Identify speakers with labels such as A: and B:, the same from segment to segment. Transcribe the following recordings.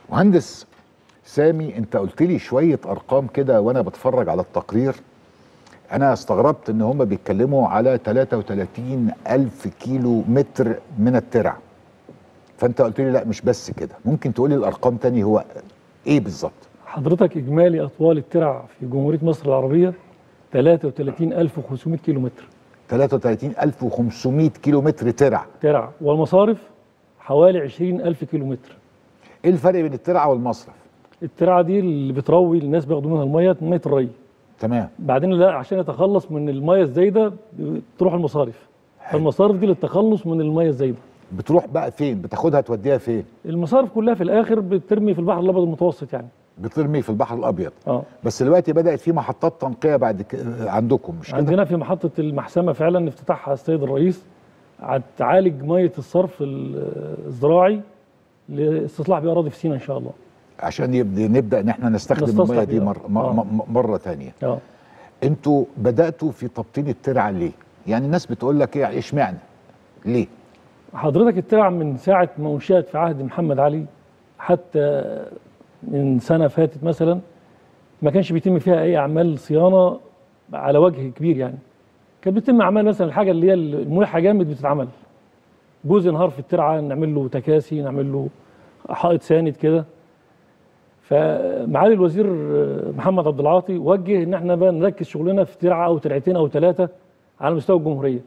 A: مهندس سامي، انت قلت لي شويه ارقام كده وانا بتفرج على التقرير. انا استغربت ان هم بيتكلموا على 33 الف كيلو متر من الترع. فانت قلت لي لا مش بس كده، ممكن تقول لي الارقام تاني هو ايه بالظبط؟
B: حضرتك اجمالي اطوال الترع في جمهوريه مصر العربيه 33500 كيلو متر.
A: 33500 كيلو متر ترع،
B: والمصارف حوالي 20000 كيلو متر.
A: ايه الفرق بين الترعه والمصرف؟
B: الترعه دي اللي بتروي الناس بياخدوا منها ميه الري.
A: تمام.
B: بعدين لا، عشان يتخلص من الميه الزايده تروح المصارف. فالمصارف دي للتخلص من الميه الزايده.
A: بتروح بقى فين؟ بتاخدها توديها فين؟
B: المصارف كلها في الاخر بترمي في البحر الابيض المتوسط يعني.
A: بترمي في البحر الابيض. بس دلوقتي بدات في محطات تنقيه بعد عندكم، مش كده؟
B: عندنا في محطه المحسمه فعلا افتتاحها السيد الرئيس، تعالج ميه الصرف الزراعي لاستصلاح بيئه اراضي في سيناء ان شاء الله،
A: عشان نبدا ان احنا نستخدم الميه دي مره ثانيه. انتوا بداتوا في تبطين الترعه ليه؟ يعني الناس بتقول لك ايه اشمعنى؟ ليه؟
B: حضرتك الترعه من ساعه ما انشئت في عهد محمد علي حتى من سنه فاتت مثلا ما كانش بيتم فيها اي اعمال صيانه على وجه كبير يعني. كانت بتتم اعمال مثلا الحاجه اللي هي الملحه جامد بتتعمل. جزء نهار في الترعه نعمل له تكاسي، نعمل له حائط ساند كده. فمعالي الوزير محمد عبد العاطي وجه ان احنا بقى نركز شغلنا في ترعه او ترعتين او ثلاثه على مستوى الجمهوريه.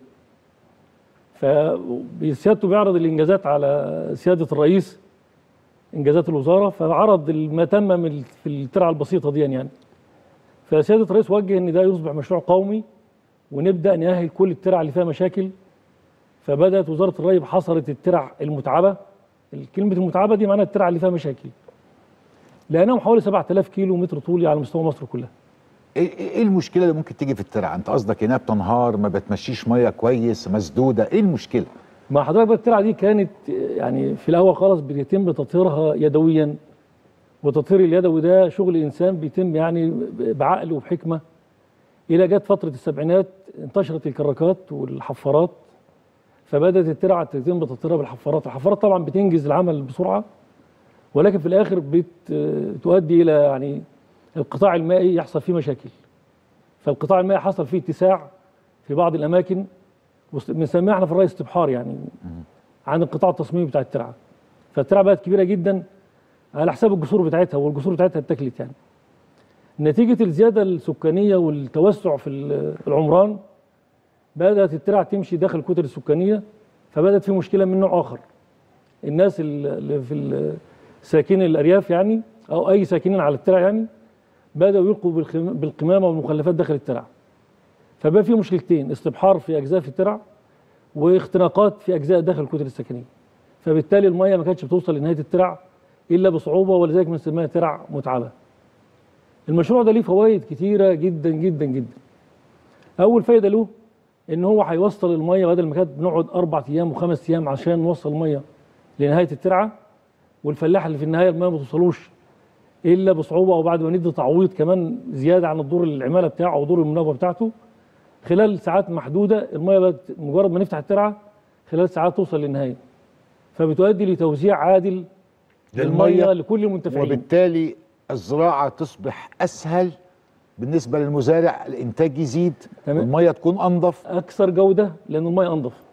B: فسيادته بيعرض الانجازات على سياده الرئيس، انجازات الوزاره، فعرض ما تم في الترعه البسيطه دي يعني. فسياده الرئيس وجه ان ده يصبح مشروع قومي ونبدا نأهل كل الترع اللي فيها مشاكل. فبدات وزاره الري بحصره الترع المتعبه. كلمه المتعبه دي معناها الترع اللي فيها مشاكل. لانهم حوالي 7000 كيلو متر طولي على مستوى مصر كلها.
A: ايه المشكله اللي ممكن تيجي في الترعه؟ انت قصدك انها بتنهار، ما بتمشيش ميه كويس، مسدوده، ايه المشكله؟
B: ما حضرتك بقى الترعه دي كانت يعني في الاول خالص بيتم تطهيرها يدويا، وتطهير اليدوي ده شغل انسان بيتم يعني بعقل وبحكمه. الى جت فتره السبعينات انتشرت الكراكات والحفارات، فبدات الترعه تتم تطهيرها بالحفارات. الحفارات طبعا بتنجز العمل بسرعه، ولكن في الاخر بتؤدي الى يعني القطاع المائي يحصل فيه مشاكل. فالقطاع المائي حصل فيه اتساع في بعض الاماكن، بنسميها احنا في الري استبحار يعني عن القطاع التصميمي بتاع الترعه. فالترعه بقت كبيره جدا على حساب الجسور بتاعتها، والجسور بتاعتها اتاكلت يعني. نتيجه الزياده السكانيه والتوسع في العمران بدات الترع تمشي داخل الكتل السكانيه، فبدات في مشكله من نوع اخر. الناس اللي في ساكنين الارياف يعني او اي ساكنين على الترع يعني بداوا يلقوا بالقمامه والمخلفات داخل الترع. فبقى في مشكلتين، استبحار في اجزاء في الترع واختناقات في اجزاء داخل الكتل السكنيه. فبالتالي الميه ما كانتش بتوصل لنهايه الترع الا بصعوبه، ولذلك بنسميها ترع متعبه. المشروع ده ليه فوائد كتيره جدا جدا جدا. اول فايده له ان هو هيوصل الميه، بدل ما كانت بنقعد 4 ايام و5 ايام عشان نوصل الميه لنهايه الترعه، والفلاح اللي في النهايه الميه ما توصلوش الا بصعوبه، او بعد ما ندي تعويض كمان زياده عن الدور العماله بتاعه او دور المناوبه بتاعته، خلال ساعات محدوده الميه بقت مجرد ما نفتح الترعه خلال ساعات توصل للنهايه. فبتؤدي لتوزيع عادل للميه لكل المنتفعين،
A: وبالتالي الزراعه تصبح اسهل بالنسبه للمزارع، الانتاج يزيد، الميه تكون انظف،
B: اكثر جوده لان الميه انظف.